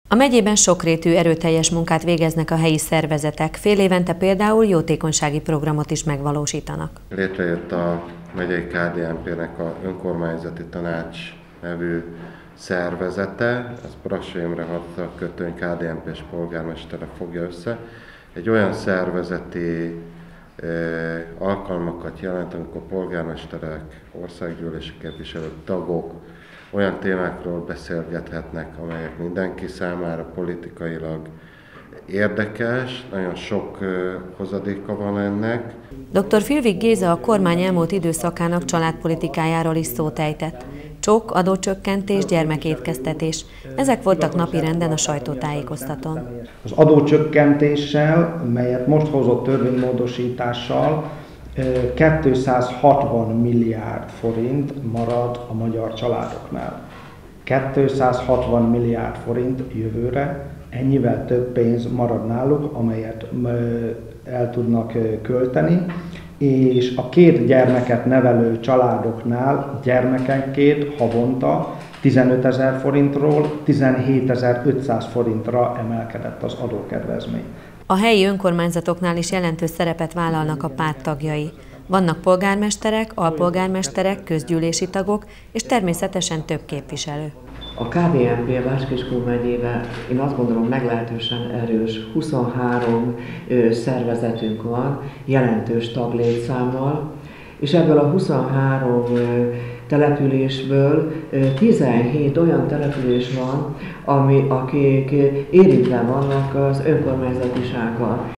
A megyében sokrétű erőteljes munkát végeznek a helyi szervezetek, fél évente például jótékonysági programot is megvalósítanak. Létrejött a megyei KDNP-nek a önkormányzati tanács nevű szervezete, ez Brassai Imre Hadkötőny KDNP-s polgármestere fogja össze. Egy olyan szervezeti alkalmakat jelent, amikor polgármesterek, országgyűlési képviselők, tagok olyan témákról beszélgethetnek, amelyek mindenki számára politikailag érdekes, nagyon sok hozadéka van ennek. Dr. Filvig Géza a kormány elmúlt időszakának családpolitikájáról is szót ejtett. Csok, adócsökkentés, gyermekétkeztetés. Ezek voltak napirenden a sajtótájékoztatón. Az adócsökkentéssel, melyet most hozott törvénymódosítással 260 milliárd forint marad a magyar családoknál. 260 milliárd forint jövőre, ennyivel több pénz marad náluk, amelyet el tudnak költeni, és a 2 gyermeket nevelő családoknál gyermekenként havonta 15 000 forintról 17 500 forintra emelkedett az adókedvezmény. A helyi önkormányzatoknál is jelentős szerepet vállalnak a párt tagjai. Vannak polgármesterek, alpolgármesterek, közgyűlési tagok és természetesen több képviselő. A KDNP Bács-Kiskun megyében én azt gondolom meglehetősen erős, 23 szervezetünk van, jelentős taglétszámmal, és ebből a 23 településből 17 olyan település van, akik érintve vannak az önkormányzatisággal.